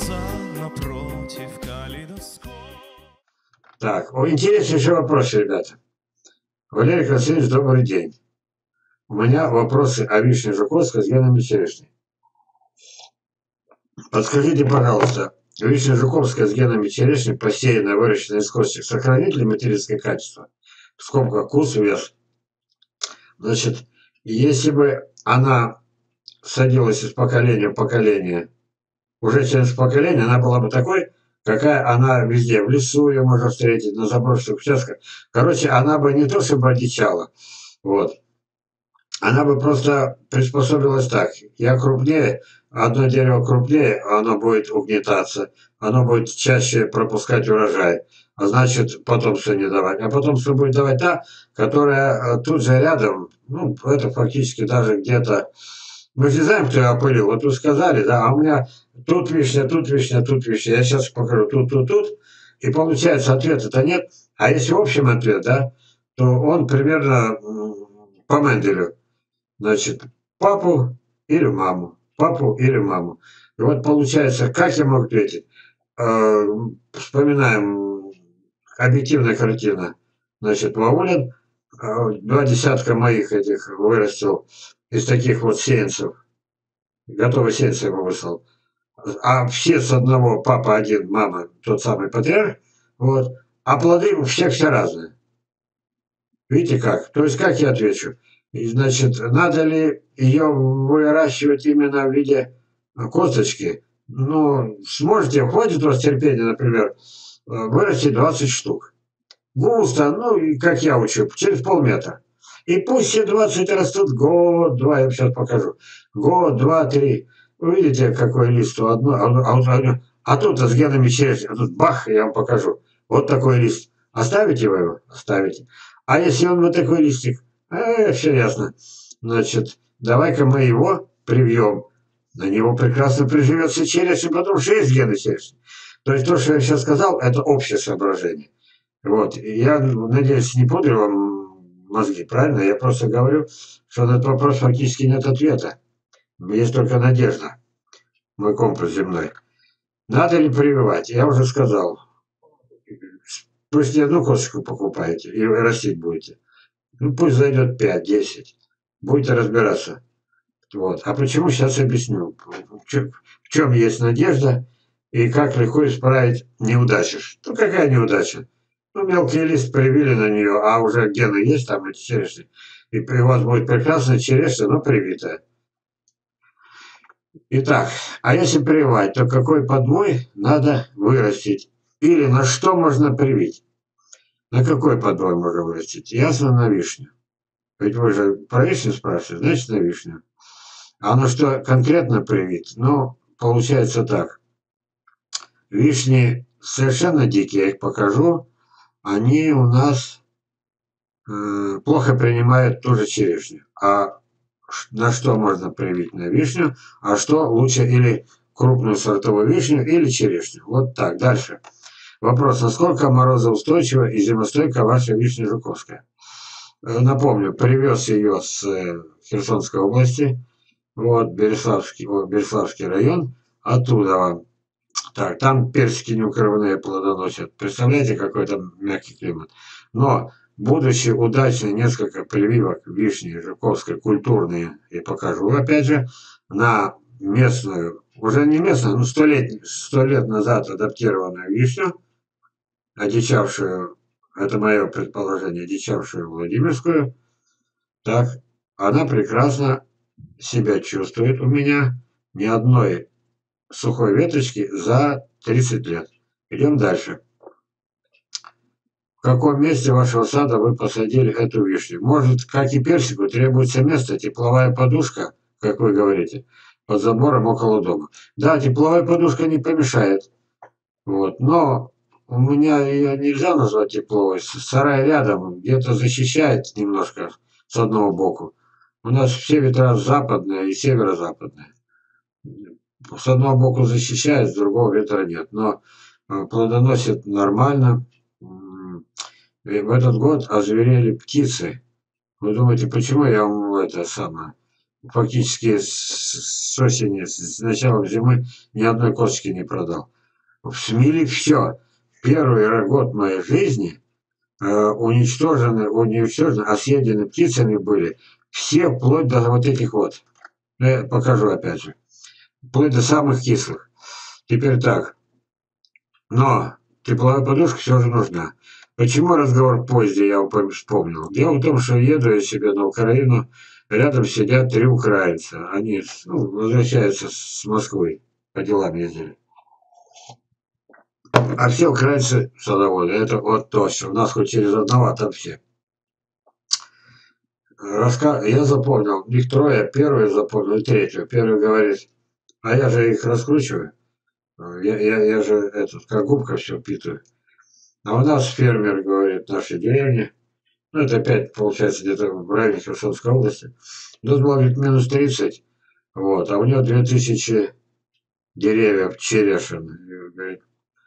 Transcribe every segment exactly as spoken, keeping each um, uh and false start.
глаза напротив калейдоскоп. Так, о, интереснейший вопрос, ребята. Валерий Константинович, добрый день. У меня вопросы о вишне Жуковской с генами черешни. Подскажите, пожалуйста, вишня Жуковская с генами черешни, посеянная, выращенная из косточек, сохранит ли материнское качество? В скобках вкус, вес. Значит, если бы она садилась из поколения в поколение, уже через поколение она была бы такой, какая она везде. В лесу ее можно встретить, на заброшенных участках. Короче, она бы не то чтобы одичала, вот. Она бы просто приспособилась так. Я крупнее, одно дерево крупнее, оно будет угнетаться, оно будет чаще пропускать урожай, а значит потомство не давать. А потомство будет давать та, которая тут же рядом, ну, это фактически даже где-то. Мы же не знаем, кто ее опылил. Вот вы сказали, да, а у меня тут вишня, тут вишня, тут вишня. Я сейчас покажу тут, тут, тут. И получается, ответа-то нет. А если общий ответ, да, то он примерно по Менделю. Значит, папу или маму. Папу или маму. И вот получается, как я могу ответить? Э, вспоминаем объективная картина. Значит, Ваулин э, два десятка моих этих вырастил из таких вот сеянцев. Готовый сеянцы ему выслал. А все с одного, папа один, мама, тот самый патриарх. Вот. А плоды у всех все разные. Видите как? То есть, как я отвечу? И, значит, надо ли ее выращивать именно в виде косточки? Ну, сможете, хватит у вас терпения, например, вырастить двадцать штук. Густо, ну, и как я учу, через полметра. И пусть все двадцать растут год, два, я вам сейчас покажу. Год, два, три. Вы видите, какой лист у одной, а, а, а тут с генами черешни, а тут бах, я вам покажу. Вот такой лист. Оставите вы его? Оставите. А если он вот такой листик? Э, все ясно. Значит, давай-ка мы его привьем. На него прекрасно приживется черешня, потому что есть гены черешни. То есть то, что я сейчас сказал, это общее соображение. Вот. Я надеюсь, не пудрю вам мозги, правильно? Я просто говорю, что на этот вопрос фактически нет ответа. Есть только надежда. Мой компас земной. Надо ли прививать? Я уже сказал. Пусть не одну косточку покупаете и растить будете. Ну, пусть зайдет пять-десять. Будете разбираться. Вот. А почему, сейчас объясню. В чем есть надежда и как легко исправить неудачу. Ну, какая неудача? Ну, мелкий лист привили на нее, а уже гены есть там эти черешни. И у вас будет прекрасная черешня, но привитая. Итак, а если прививать, то какой подвой надо вырастить? Или на что можно привить? На какой подвой можно вырастить? Ясно, на вишню. Ведь вы же про вишню спрашиваете, значит, на вишню. А на что конкретно привить? Ну, получается так. Вишни совершенно дикие, я их покажу. Они у нас э, плохо принимают ту же черешню. А на что можно привить? На вишню, а что лучше или крупную сортовую вишню, или черешню. Вот так, дальше. Вопрос, насколько морозоустойчива и зимостойка ваша вишня Жуковская? Напомню, привез ее с Херсонской области, вот, Береславский, о, Береславский район, оттуда вам. Так, там персики неукрывные плодоносят. Представляете, какой там мягкий климат. Но, будучи удачно несколько прививок вишни Жуковской культурные, и покажу, опять же, на местную, уже не местную, но сто лет, сто лет назад адаптированную вишню, одичавшую, это мое предположение, одичавшую Владимирскую, так, она прекрасно себя чувствует у меня, ни одной сухой веточки за тридцать лет. Идем дальше. В каком месте вашего сада вы посадили эту вишню? Может, как и персику, требуется место, тепловая подушка, как вы говорите, под забором около дома. Да, тепловая подушка не помешает. Вот, но у меня ее нельзя назвать тепловой. Сарай рядом, где-то защищает немножко с одного боку. У нас все ветра западные и северо-западные. С одного боку защищает, с другого ветра нет. Но плодоносит нормально. И в этот год озверели птицы. Вы думаете, почему я вам это самое? фактически с, с осени, с началом зимы ни одной косточки не продал. В Смиле все. Первый год моей жизни э, уничтожены, уничтожены, а съедены птицами были все, вплоть до вот этих вот. Я покажу опять же. Вплоть до самых кислых. Теперь так. Но тепловая подушка все же нужна. Почему разговор позже, я вспомнил? Дело в том, что еду я себе на Украину, рядом сидят три украинца. Они ну, возвращаются с Москвы, по делам ездили. А все украинцы садоводы, это вот точно. У нас хоть через одного, а там все. Раска... Я запомнил, их трое, первый запомнил и третьего. Первый говорит, а я же их раскручиваю. Я, я, я же этот, как губка все впитываю. А у нас фермер, говорит, в нашей деревне, ну это опять получается где-то в районе Херсонской области, тут было, говорит, минус тридцать, вот, а у него две тысячи деревьев черешин, говорит,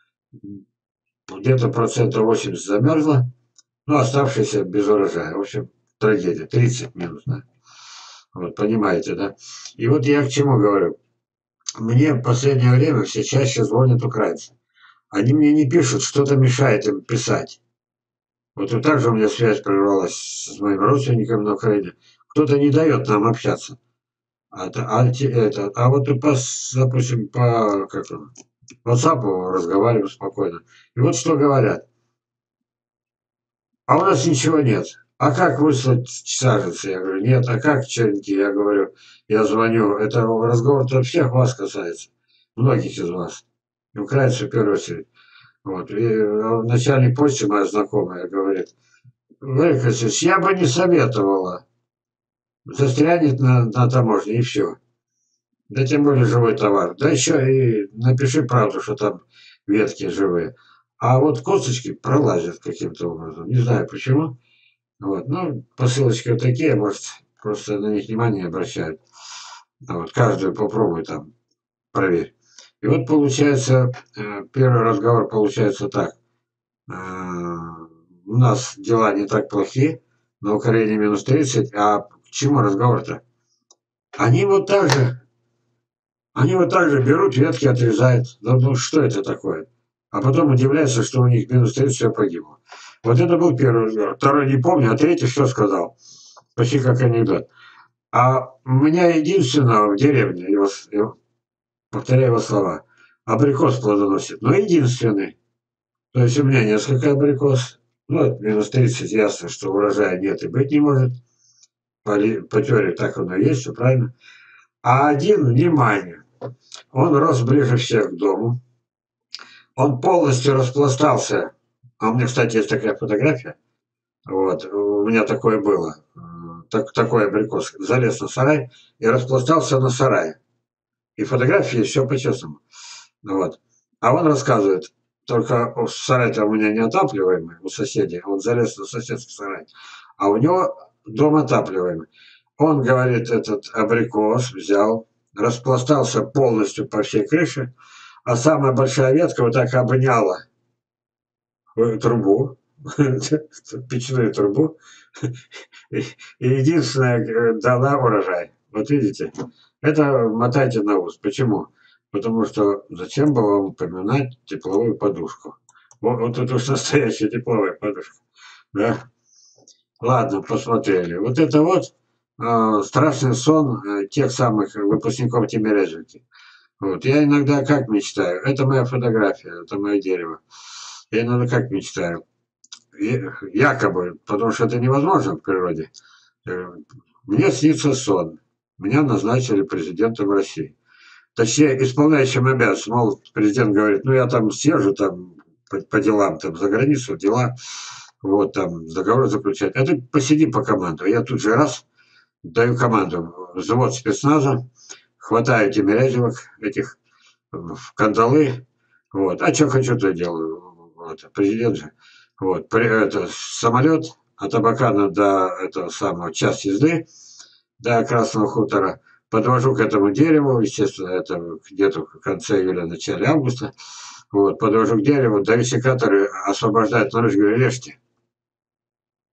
где-то процентов восемьдесят замерзло, ну оставшиеся без урожая, в общем, трагедия, тридцать минус, да? Вот, понимаете, да? И вот я к чему говорю, мне в последнее время все чаще звонят украинцы, они мне не пишут, что-то мешает им писать. Вот и так же у меня связь прервалась с моим родственником на Украине. Кто-то не дает нам общаться. А, а, это, а вот и по, допустим, по как, WhatsApp разговариваем спокойно. И вот что говорят. А у нас ничего нет. А как выслать саженцы? Я говорю, нет. А как черенки? Я говорю, я звоню. Это разговор-то всех вас касается. Многих из вас. И украинцев в первую очередь. Вот. И начальник почты моя знакомая говорит, Валерий Алексеевич, я бы не советовала. Застрянет на, на таможне и все. Да тем более живой товар. Да еще и напиши правду, что там ветки живые. А вот косточки пролазят каким-то образом. Не знаю почему. Вот. Ну, посылочки вот такие, может, просто на них внимание не обращают. А вот каждую попробуй там, проверь. И вот получается, э, первый разговор получается так. Э, У нас дела не так плохи, на Украине минус тридцать, а к чему разговор-то? Они вот так же, они вот так же берут ветки, отрезают. Ну, ну что это такое? А потом удивляются, что у них минус тридцать все погибло. Вот это был первый разговор. Второй не помню, а третий что сказал? Почти как анекдот. А у меня единственного в деревне, его, его, повторяю его слова, абрикос плодоносит, но единственный. То есть у меня несколько абрикос. Ну, минус тридцать, ясно, что урожая нет и быть не может. По, по теории так оно и есть, все правильно. А один, внимание, он рос ближе всех к дому. Он полностью распластался. А у меня, кстати, есть такая фотография. Вот, у меня такое было. Так, такой абрикос. Залез на сарай и распластался на сарае. И фотографии все по-честному. Вот. А он рассказывает, только сарай-то у меня не отапливаемый, у соседей. Он залез на соседский сарай. А у него дом отапливаемый. Он, говорит, этот абрикос взял, распластался полностью по всей крыше, а самая большая ветка вот так обняла трубу, печную трубу, и единственное дала урожай. Вот видите, это мотайте на ус. Почему? Потому что зачем было вам упоминать тепловую подушку? Вот, вот это уж настоящая тепловая подушка. Да? Ладно, посмотрели. Вот это вот э, страшный сон э, тех самых выпускников Тимирязевки. Вот. Я иногда как мечтаю? Это моя фотография, это мое дерево. Я иногда как мечтаю? Якобы, потому что это невозможно в природе. Мне снится сон. Меня назначили президентом России. Точнее, исполняющим обязанности. Мол, президент говорит, ну я там съезжу там по, по делам, там за границу, дела, вот там договор заключать. А ты посиди по команду. Я тут же раз даю команду. Взвод спецназа, хватаю Тимирязевок, этих в кандалы. Вот. А что хочу, то делаю. Вот. Президент же. Вот. При, это, самолет от Абакана до этого самого час езды, до Красного хутора. Подвожу к этому дереву, естественно, это где-то в конце июля, начале августа. Вот, подвожу к дереву, до весикаторы освобождают наружу, говорю, режьте.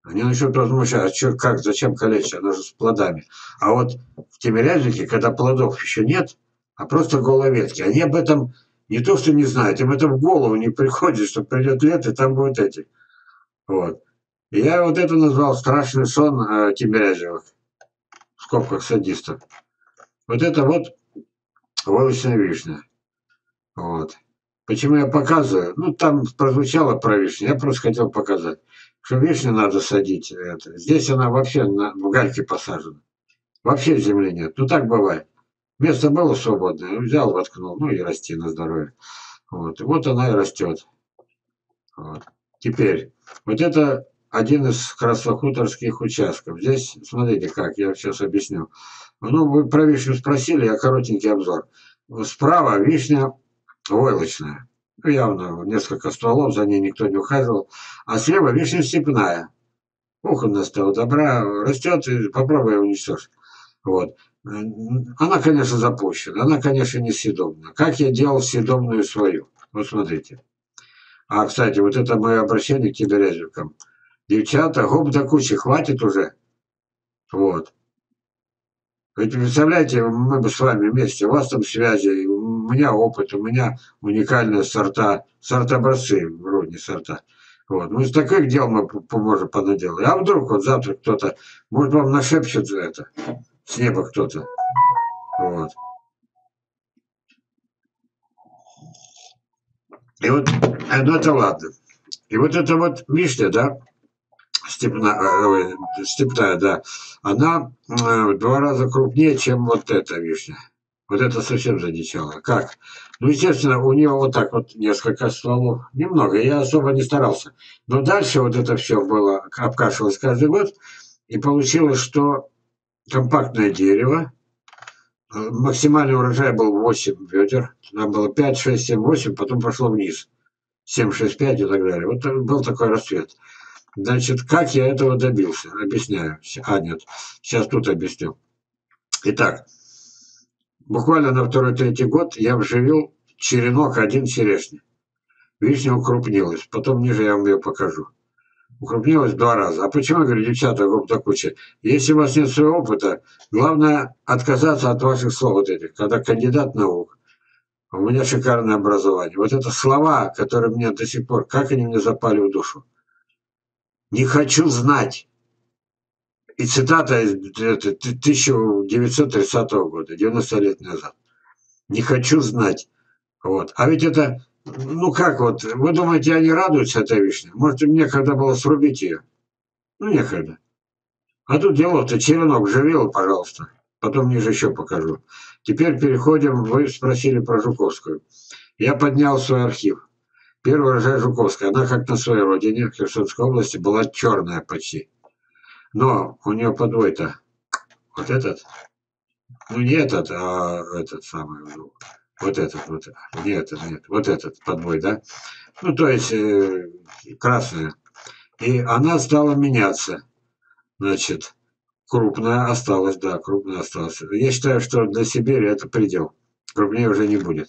Они начнут возмущаться, а чё, как, зачем калечить, она же с плодами. А вот в Тимирязевке, когда плодов еще нет, а просто голые ветки, они об этом не то что не знают, им это в голову не приходит, что придет лето, и там будут эти. Вот. И я вот это назвал страшный сон э, Тимирязевых, в скобках садистов. Вот это вот волосяная вишня. Вот. Почему я показываю? Ну, там прозвучало про вишню, я просто хотел показать, что вишню надо садить. Это. Здесь она вообще на, в гальке посажена. Вообще земли нет. Ну, так бывает. Место было свободное, взял, воткнул, ну и расти на здоровье. Вот, и вот она и растет. Вот. Теперь, вот это один из краснохуторских участков. Здесь, смотрите как, я сейчас объясню. Ну, вы про вишню спросили, я коротенький обзор. Справа вишня войлочная. Ну, явно несколько стволов, за ней никто не ухаживал. А слева вишня степная. Ух, у нас того добра растет, и попробуй ее уничтожить. Вот. Она, конечно, запущена, она, конечно, не съедобная. Как я делал съедобную свою? Вот смотрите. А, кстати, вот это мое обращение к тимирязевкам. Девчата, гоп до кучи, хватит уже. Вот. Ведь представляете, мы бы с вами вместе, у вас там связи, у меня опыт, у меня уникальные сорта, сорт-образцы, вроде не сорта. Вот. Ну, из таких дел мы поможем понаделать. А вдруг вот завтра кто-то, может, вам нашепчет за это, с неба кто-то. Вот. И вот, э, ну это ладно. И вот эта вот вишня, да, степная, ой, степная, да, она э, в два раза крупнее, чем вот эта вишня. Вот это совсем задичало. Как? Ну, естественно, у нее вот так вот несколько стволов. Немного, я особо не старался. Но дальше вот это все было, обкашивалось каждый год. И получилось, что компактное дерево, э, максимальный урожай был восемь ведер. Там было пять, шесть, семь, восемь, потом пошло вниз. семь, шесть, пять и так далее. Вот был такой расцвет. Значит, как я этого добился? Объясняю. А, нет, сейчас тут объясню. Итак, буквально на второй-третий год я вживил черенок один черешни. Вишня укрупнилась. Потом ниже я вам ее покажу. Укрупнилась в два раза. А почему, я говорю, девчата, гоп-то куча? Если у вас нет своего опыта, главное отказаться от ваших слов вот этих. Когда кандидат наук, у меня шикарное образование. Вот это слова, которые мне до сих пор, как они мне запали в душу. Не хочу знать. И цитата из тысяча девятьсот тридцатого года, девяносто лет назад. Не хочу знать. Вот. А ведь это, ну как вот, вы думаете, они радуются этой вишне? Может, им некогда было срубить ее? Ну, некогда. А тут дело-то черенок живел, пожалуйста. Потом ниже еще покажу. Теперь переходим, вы спросили про Жуковскую. Я поднял свой архив. Первый урожай Жуковской. Она, как на своей родине, в Херсонской области, была черная почти. Но у нее подвой-то вот этот, ну не этот, а этот самый, ну, вот этот, вот, не этот, нет, вот этот подвой, да? Ну, то есть э, красная. И она стала меняться. Значит, крупная осталась, да, крупная осталась. Я считаю, что для Сибири это предел. Крупнее уже не будет.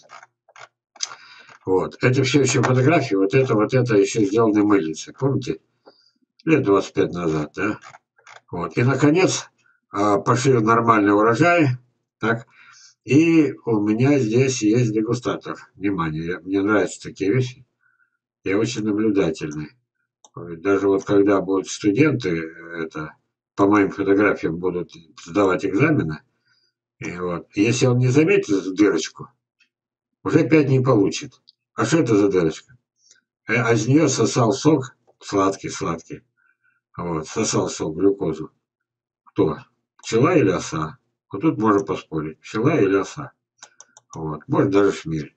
Вот. Это все еще фотографии, вот это, вот это еще сделаны мыльницы. Помните? Лет двадцать пять назад, да? Вот. И, наконец, пошли нормальный урожай. Так. И у меня здесь есть дегустатор. Внимание, мне нравятся такие вещи. Я очень наблюдательный. Даже вот когда будут студенты, это, по моим фотографиям будут сдавать экзамены, и вот, если он не заметит дырочку, уже пять не получит. А что это за дырочка? А из нее сосал сок, сладкий-сладкий. Вот, сосал сок, глюкозу. Кто? Пчела или оса? Вот тут можно поспорить. Пчела или оса. Вот. Может даже шмель.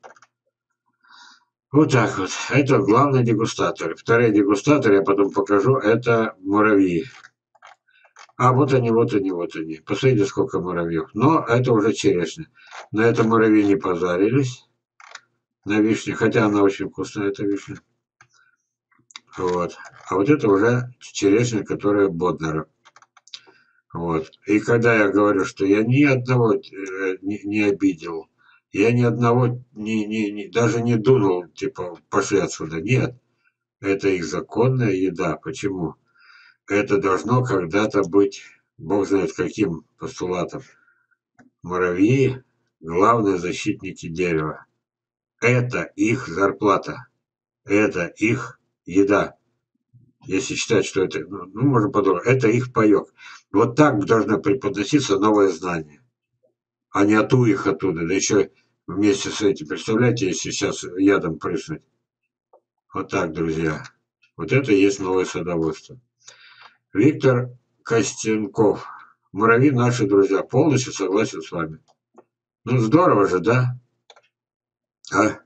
Вот так вот. Это главный дегустатор. Второй дегустатор, я потом покажу, это муравьи. А вот они, вот они, вот они. Посмотрите, сколько муравьев. Но это уже черешня. На этом муравьи не позарились. На вишне. Хотя она очень вкусная, эта вишня. Вот. А вот это уже черешня, которая Боднера. Вот. И когда я говорю, что я ни одного э, не, не обидел, я ни одного не, не, не, даже не дунул, типа, пошли отсюда. Нет. Это их законная еда. Почему? это должно когда-то быть, бог знает каким постулатом. Муравьи – главные защитники дерева. Это их зарплата, это их еда. Если считать, что это, ну, ну можно подумать, это их паёк. Вот так должно преподноситься новое знание, а не оту их оттуда. Да еще вместе с этим, представляете, если сейчас ядом прыснуть. Вот так, друзья. Вот это и есть новое садоводство. Виктор Костенков. Муравьи наши друзья. Полностью согласен с вами. Ну здорово же, да? А?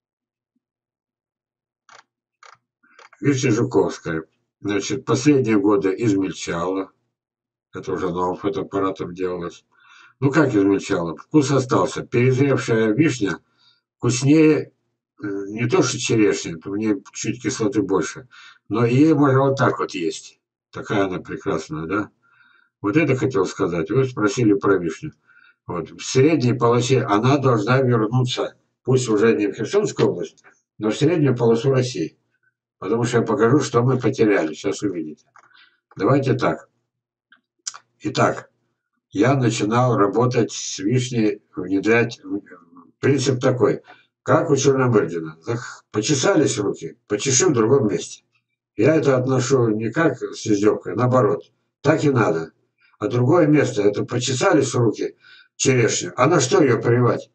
Вишня Жуковская. Значит, последние годы измельчала. Это уже новым фотоаппаратом делалось. Ну как измельчала? Вкус остался. Перезревшая вишня вкуснее не то что черешня, в ней чуть кислоты больше, но ее можно вот так вот есть. Такая она прекрасная, да? Вот это хотел сказать. Вы спросили про вишню. Вот. В средней полосе она должна вернуться, пусть уже не в Херсонскую область, но в среднюю полосу России. Потому что я покажу, что мы потеряли. Сейчас увидите. Давайте так. Итак, я начинал работать с вишней, внедрять. Принцип такой. Как у Черномырдина. Почесались руки, почеши в другом месте. Я это отношу не как с издевкой, наоборот. Так и надо. А другое место, это почесались руки черешню. А на что ее поливать?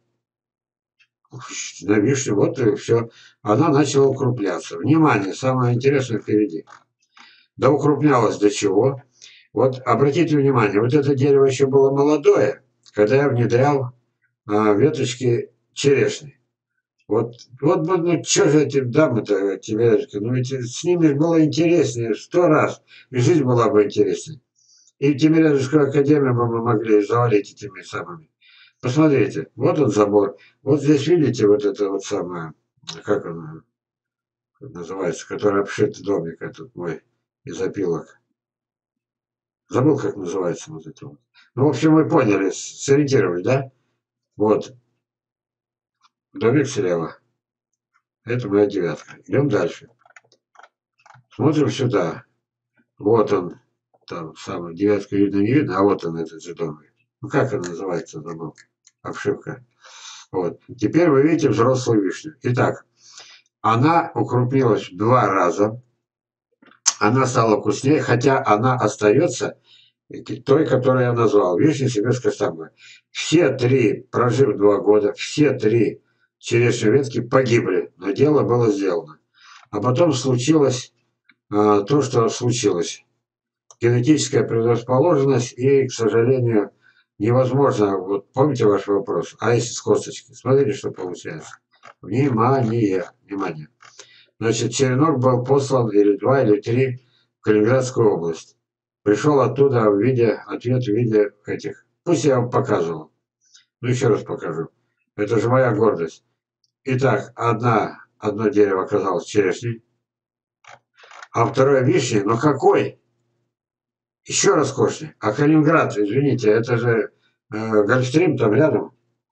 На вишню, вот и все. Она начала укрупняться. Внимание, самое интересное впереди. Да укрупнялась до чего? Вот обратите внимание, вот это дерево еще было молодое, когда я внедрял а, веточки черешни. Вот, вот, ну, что же эти дамы-то, тебе, ну, ведь с ними было интереснее сто раз, и жизнь была бы интереснее. И Тимирязевскую академию бы мы могли завалить этими самыми. Посмотрите, вот он забор. Вот здесь видите вот это вот самое, как он называется, который обшит домик этот мой из опилок. Забыл, как называется вот это вот. Ну, в общем, вы поняли, сориентировались, да? Вот. Домик слева. Это моя девятка. Идем дальше. Смотрим сюда. Вот он. Там самая девятка видно, не видно, а вот он этот же домик. Ну, как он называется, забыл. Обшивка. Вот. Теперь вы видите взрослую вишню. Итак, она укрупнилась в два раза. Она стала вкуснее, хотя она остается той, которую я назвал. Вишня сибирская самая. Все три, прожив два года, все три черешни ветки погибли, но дело было сделано. А потом случилось а, то, что случилось. Генетическая предрасположенность, и, к сожалению, невозможно, вот помните ваш вопрос, а если с косточки? Смотрите, что получается. Внимание, внимание. Значит, черенок был послан или два, или три в Калининградскую область. Пришел оттуда в виде, ответ в виде этих. Пусть я вам показывал. Ну, еще раз покажу. Это же моя гордость. Итак, одна, одно дерево оказалось черешней, а второе вишней. Но какой? Еще роскошнее. А Калининград, извините, это же э, Гольфстрим там рядом.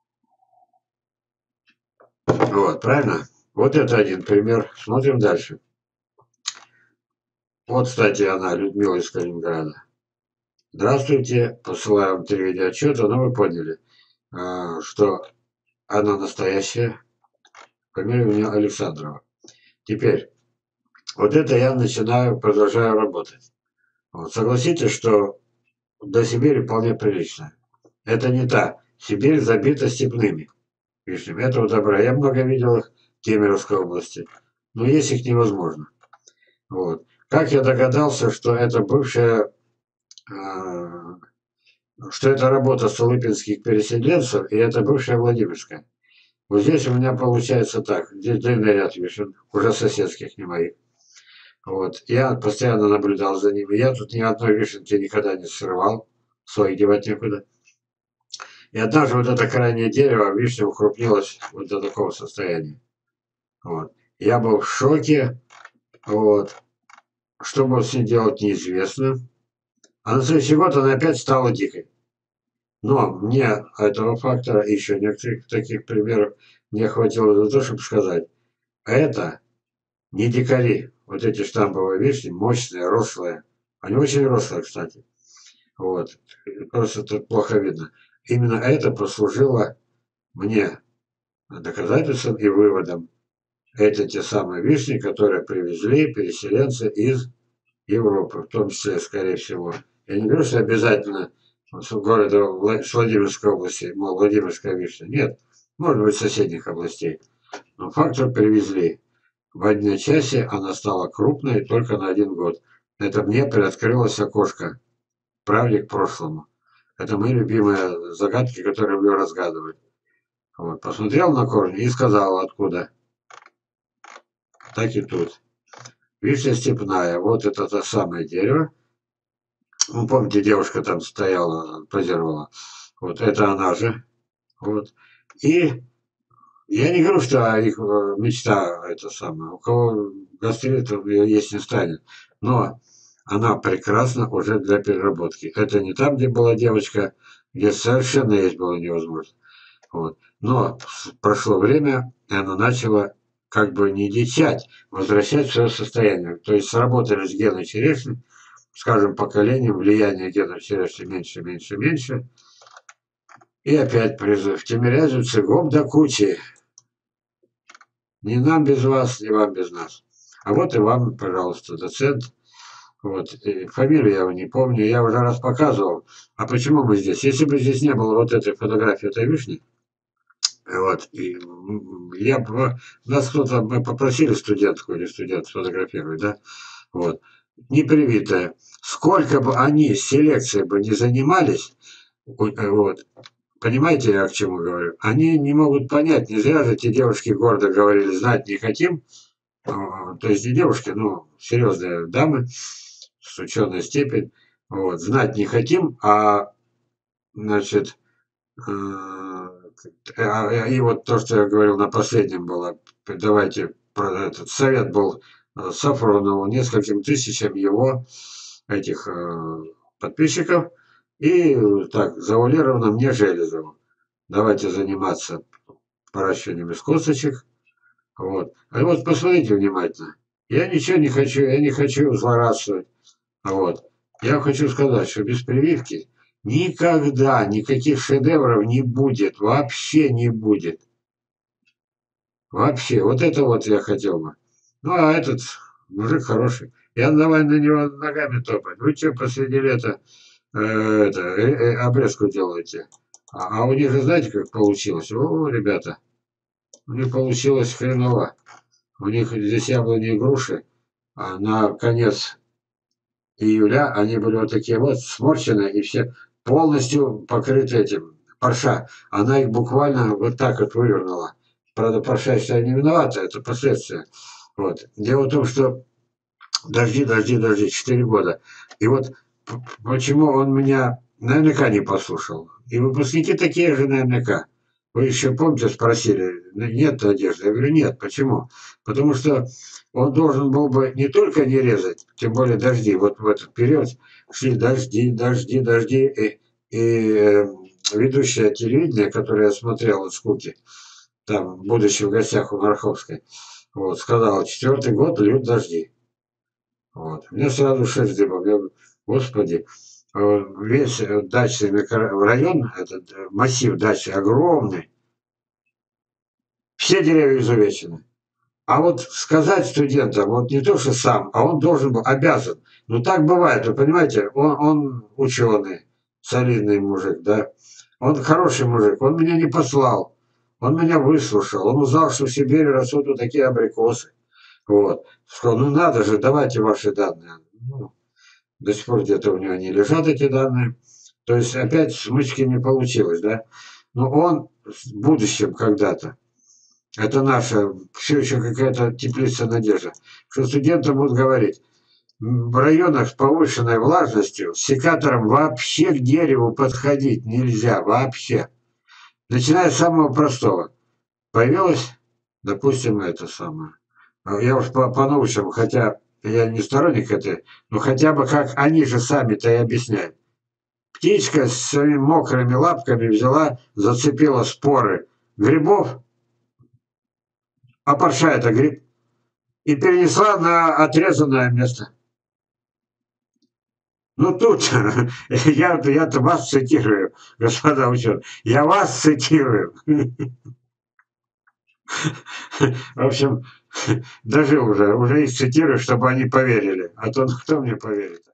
Вот, правильно? Вот это один пример. Смотрим дальше. Вот, кстати, она, Людмила из Калининграда. Здравствуйте, посылаю вам три видеоотчета, но вы поняли, э, что она настоящая. Фамилия у нее Александрова. Теперь, вот это я начинаю, продолжаю работать. Вот, согласитесь, что до Сибири вполне прилично. Это не та. Сибирь забита степными вишнями. Этого добра. Я много видел их в Кемеровской области. Но есть их невозможно. Вот. Как я догадался, что это бывшая, э, что это работа столыпинских переселенцев, и это бывшая Владимирская. Вот здесь у меня получается так. Здесь длинный ряд вишен, уже соседских, не моих. Вот. Я постоянно наблюдал за ними. Я тут ни одной вишенки никогда не срывал. Свои девать некуда. И однажды вот это крайнее дерево, вишня укрупнилась вот до такого состояния. Вот. Я был в шоке. Вот. Что было с ней делать, неизвестно. А на следующий год она опять стала дикой. Но мне этого фактора, и еще некоторых таких примеров, мне хватило для того, чтобы сказать, это не дикари. Вот эти штамповые вишни, мощные, рослые, Они очень рослые, кстати. Вот. Просто тут плохо видно. Именно это послужило мне доказательством и выводом. Это те самые вишни, которые привезли переселенцы из Европы, в том числе, скорее всего. Я не говорю, что обязательно с города с Владимирской области, мол, Владимирская вишня. Нет, может быть, соседних областей. Но фактор привезли. В одночасье она стала крупной только на один год. Это мне приоткрылось окошко. Правде к прошлому. Это мои любимые загадки, которые люблю разгадывать. Вот. Посмотрел на корни и сказал, откуда. Так и тут. Вишня степная. Вот это то самое дерево. Ну, помните, девушка там стояла, позировала. Вот это она же. Вот. И я не говорю, что их э, мечта это самое. У кого гастрит, ее есть не станет. Но она прекрасна уже для переработки. Это не там, где была девочка, где совершенно есть было невозможно. Вот. Но прошло время, и она начала как бы не дичать, возвращать свое состояние. То есть сработали с геной черешни, скажем, поколением, влияние генов черешни меньше, меньше, меньше. И опять призыв. Тимирязевцы, гоп до кучи. Не нам без вас, не вам без нас. А вот и вам, пожалуйста, доцент. Вот. И фамилию я его не помню, я уже раз показывал. А почему мы здесь? Если бы здесь не было вот этой фотографии этой вишни, вот, и я бы, нас кто-то, мы попросили студентку или студент сфотографировать, да, вот, непривитая. Сколько бы они селекцией бы не занимались, вот, понимаете, я к чему говорю? Они не могут понять, не зря же эти девушки гордо говорили, знать не хотим, то есть не девушки, ну, серьезные дамы, с ученой степень, вот, знать не хотим, а, значит, и вот то, что я говорил на последнем было, давайте, этот совет был Сафронову, нескольким тысячам его этих подписчиков, и так, завуалировано мне Железову. Давайте заниматься выращиванием из косточек. Вот. А вот посмотрите внимательно. Я ничего не хочу, я не хочу злорадствовать. Вот. Я хочу сказать, что без прививки никогда никаких шедевров не будет. Вообще не будет. Вообще. Вот это вот я хотел бы. Ну, а этот мужик хороший. Я давай на него ногами топать. Вы что посреди лета э, это, э, э, обрезку делаете? А, а у них же знаете, как получилось? О, ребята, у них получилось хреново. У них здесь яблони и груши, а на конец июля они были вот такие вот сморщенные и все полностью покрыты этим парша. Она их буквально вот так вот вывернула. Правда, парша, я считаю, не виновата, это последствия. Вот. Дело в том, что дожди, дожди, дожди, четыре года. И вот почему он меня наверняка не послушал. И выпускники такие же наверняка. Вы еще помните, спросили, нет надежды? Я говорю, нет. Почему? Потому что он должен был бы не только не резать, тем более дожди. Вот в этот период шли дожди, дожди, дожди. И, и э, ведущая телевидения, которое я смотрел от скуки, там, будучи в гостях у Марховской, вот, сказала, четвертый год льют дожди. Вот. Мне сразу шесть дыбом. Я говорю, господи, весь дачный район, этот массив дачи огромный, все деревья изувечены. А вот сказать студентам, вот не то, что сам, а он должен был, обязан. Ну так бывает, вы понимаете, он, он ученый, солидный мужик, да. Он хороший мужик, он меня не послал, он меня выслушал, он узнал, что в Сибири растут вот такие абрикосы. Вот. Сказал, ну надо же, давайте ваши данные. Ну, до сих пор где-то у него не лежат эти данные. То есть опять смычки не получилось, да. Но он в будущем когда-то, это наша, все еще какая-то теплица надежда, что студентам будут говорить, в районах с повышенной влажностью с секатором вообще к дереву подходить нельзя, вообще. Начиная с самого простого. Появилось, допустим, это самое. Я уж по-научному, хотя я не сторонник этой, но хотя бы как они же сами-то и объясняют. Птичка с своими мокрыми лапками взяла, зацепила споры грибов, а парша это гриб, и перенесла на отрезанное место. Ну тут я, я-то вас цитирую, господа ученые. Я вас цитирую. В общем, дожил уже, уже их цитирую, чтобы они поверили. А то кто мне поверит?